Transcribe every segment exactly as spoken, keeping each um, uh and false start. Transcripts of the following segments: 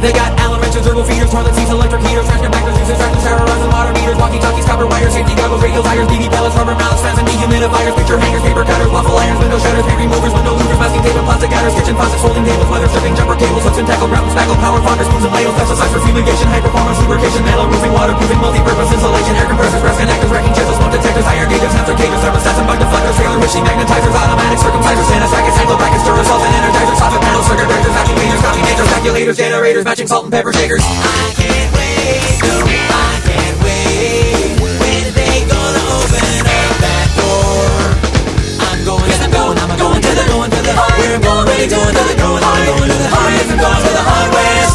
They got Allen wrenches, turbo feeders, toilet seats, electric heaters, trash compactors, juices, tractors, terrorizing water meters, walkie-talkies, copper wires, safety goggles, radio tires, B B pellets, rubber mallets, fans and dehumidifiers, picture hangers, paper cutters, waffle irons, window shutters, paint removers, window louvers, masking tape and plastic gutters, kitchen faucets, folding tables, weather stripping, jumper cables, hooks and tackle, ground spackle, power fonders, spoons and ladles, pesticides for fumigation, high performance lubrication, metal-roofing, waterproofing, multi-purpose insulation, air compressors, brass connectors, wrecking chisels, smoke detectors, iron gauges, sensor cages, thermostats and bug deflectors, trailer machine magnetizers, automatics, circumcisers, anti-stackers, angle brackets, Duracell and energizers, soffit panels, circuit breakers, vacuum cleaners, copy makers, calculators, generators, matching salt and pepper shakers. I can't wait, no, I can't wait. When are they gonna open up that door? I'm going, yes I'm going, I'm going to the, going to the, where I'm going, really going to the, going, I'm going to the, yes I'm going to the hardware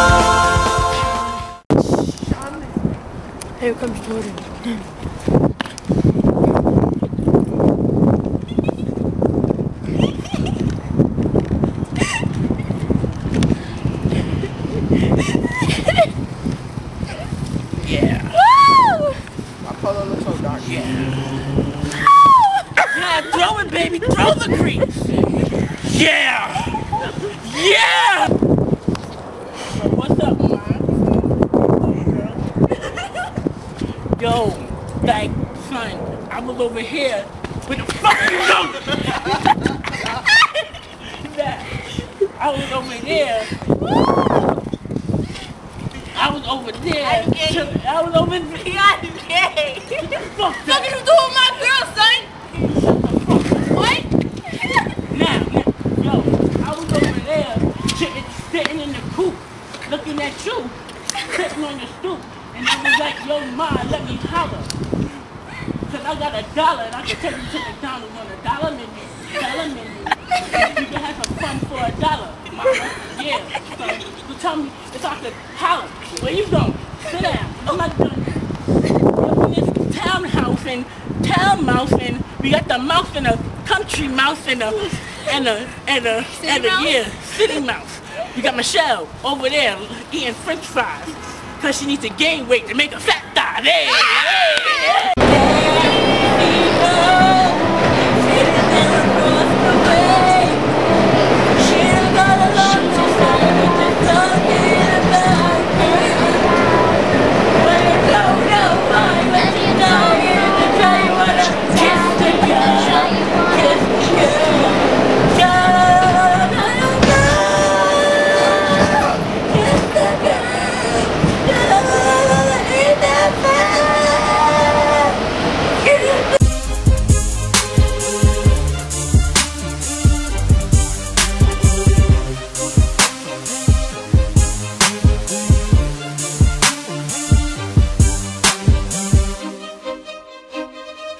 store. Here comes Jordan. Yeah. Woo! My polo looks so dark. Yeah. Yeah, throw it, baby. Throw the crease. Yeah. Yeah. So what's up, man? Yo, like, son, I was over here with the fucking goat. I was over there. I was over there. I'm gay. I was over there. I'm gay. Fuck What that. are you doing with my girl, son? What? Now, now, yo, I was over there sitting, sitting in the coop, looking at you, sitting on your stoop, and I was like, yo, ma, let me holler. Cause I got a dollar and I can take you to McDonald's on a dollar menu, dollar menu. You can have some fun for a dollar, mama. Yeah, so, so tell me if I could holler. Where you going? Sit down. I'm not done. We're in this townhouse and town mouse and we got the mouse and a country mouse and a and a and a City and a mouse? yeah, city mouse. We got Michelle over there eating French fries because she needs to gain weight to make a fat thigh. Hey, hey, hey.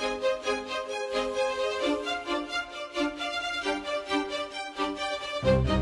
Thank you.